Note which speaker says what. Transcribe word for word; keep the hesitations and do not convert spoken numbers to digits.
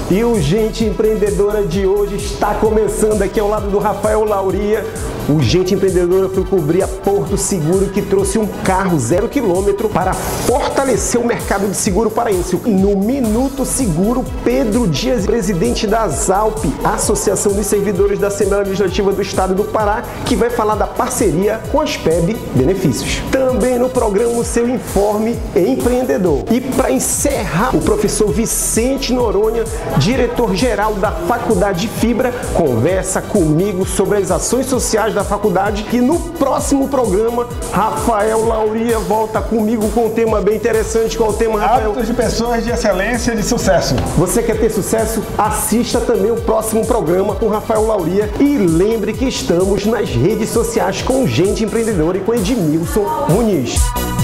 Speaker 1: E o Gente Empreendedora de hoje está começando aqui ao lado do Rafael Lauria. O Gente Empreendedora foi cobrir a Porto Seguro, que trouxe um carro zero quilômetro para fortalecer o mercado de seguro paraense. No Minuto Seguro, Pedro Dias, presidente da ASALP, Associação dos Servidores da Assembleia Legislativa do Estado do Pará, que vai falar da parceria com a Aspeb Benefícios. Também no programa o seu Informe Empreendedor. E para encerrar, o professor Vicente Noronha, diretor-geral da Faculdade Fibra, conversa comigo sobre as ações sociais da faculdade. E no próximo programa, Rafael Lauria volta comigo com um tema bem interessante. Qual é o tema, Rafael?
Speaker 2: Hábitos de pessoas de excelência e de sucesso.
Speaker 1: Você quer ter sucesso? Assista também o próximo programa com Rafael Lauria. E lembre que estamos nas redes sociais com Gente Empreendedora e com Edmilson Muniz.